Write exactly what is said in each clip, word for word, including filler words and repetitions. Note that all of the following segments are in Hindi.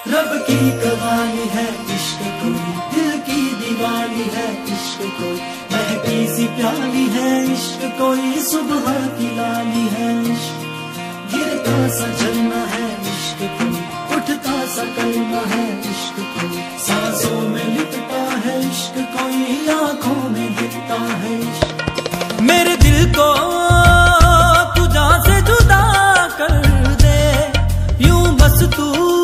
रब की कवाली है इश्क कोई, दिल की दीवानी है इश्क कोई, महकी सी प्याली है इश्क कोई, सुबह की लाली है इश्क, गिरता सा झरना है इश्क कोई, उठता सा कलमा है इश्क कोई, सांसों में लिपटा है इश्क कोई, आंखों में दिखता है इश्क। मेरे दिल को तू जान से जुदा कर दे, यूं बस तू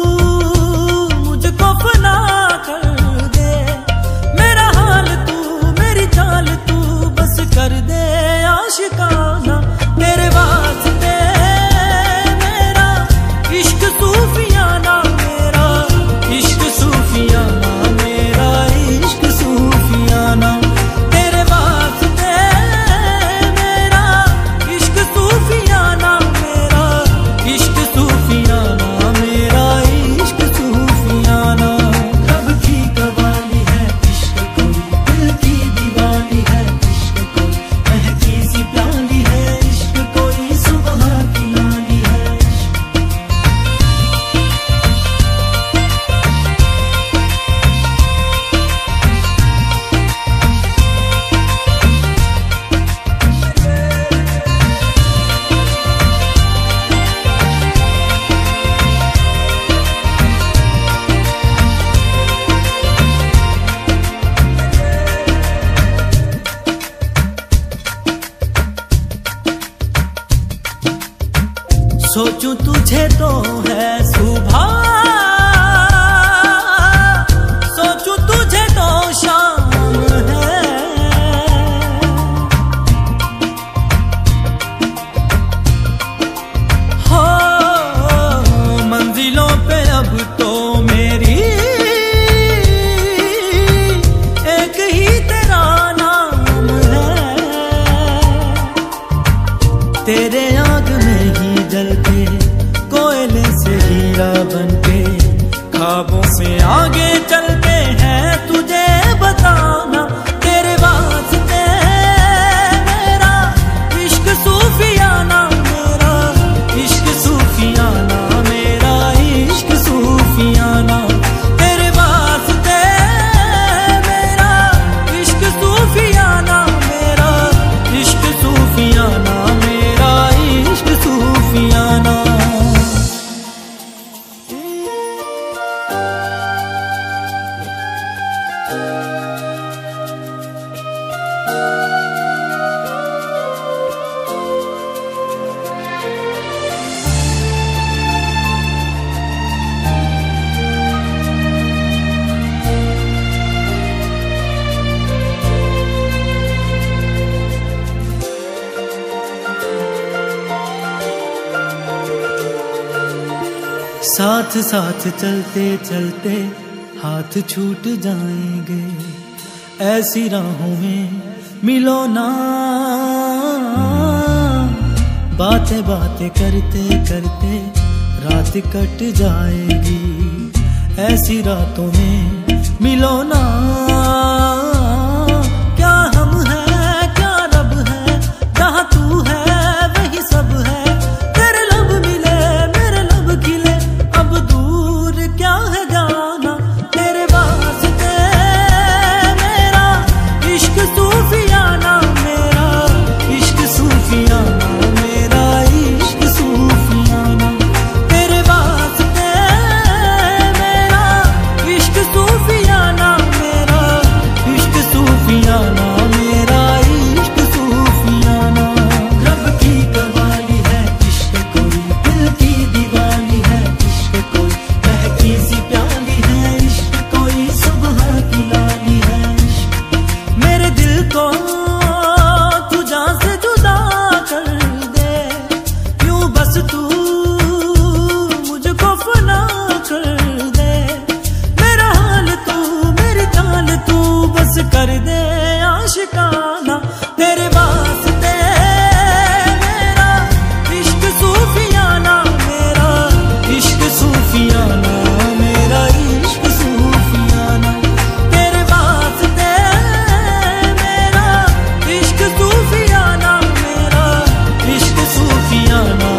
मुझको फना कर दे, मेरा हाल तू मेरी चाल तू बस कर दे आशिकाना, तेरे वास्ते मेरा इश्क सूफियाना, मेरा इश्क सूफियाना, मेरा इश्क सूफियाना, तेरे वास्ते मेरा इश्क सूफियाना, मेरा इश्क सूफियाना, मेरा इश्क सूफियाना। रब की कवाली है इश्क कोई, दिल की दीवानी है इश्क कोई, महकी सी प्याली है इश्क कोई, सुबह की लाली है इश्क। सोचूं तुझे तो है सुबह, सोचूं तुझे तो शाम है, हो मंजिलों पे अब तो मेरी एक ही तेरा नाम है, तेरे आग में ही जलते कोयले से हीरा बनके, ख्वाबों से आगे चलते हैं तुझे बताना, तेरे वास्ते मेरा इश्क सूफियाना, मेरा इश्क सूफियाना, मेरा इश्क सूफियाना, तेरे वास्ते मेरा इश्क सूफियाना, मेरा इश्क सूफियाना, मेरा इश्क सूफियाना। साथ साथ चलते चलते हाथ छूट जाएंगे, ऐसी राहों में मिलो ना, बातें बातें करते करते रात कट जाएगी, ऐसी रातों में मिलो ना, क्या हम हैं क्या रब है, जहाँ तू है वही सब है, तेरे लब मिले मेरे लब खिले, अब दूर क्या है जाना, तेरे वास्ते मेरा इश्क सूफियाना, मेरा इश्क सूफियाना, मेरा इश्क सूफियाना, तेरे वास्ते मेरा इश्क सूफियाना, मेरा इश्क सूफियाना, मेरा इश्क सूफियाना। रब की कवाली है इश्क कोई, दिल की दीवानी है इश्क कोई, महकी सी प्याली है इश्क कोई, सुबह की लाली है इश्क। मेरे दिल को तू जान से जुदा कर दे, यूं बस तू मुझको फना कर दे, मेरा हाल तू मेरी चाल तू बस कर दे आशिकाना, तेरे वास्ते मेरा इश्क सूफियाना, मेरा इश्क सूफियाना, मेरा इश्क सूफियाना, तेरे वास्ते मेरा इश्क सूफियाना, मेरा इश्क सूफियाना।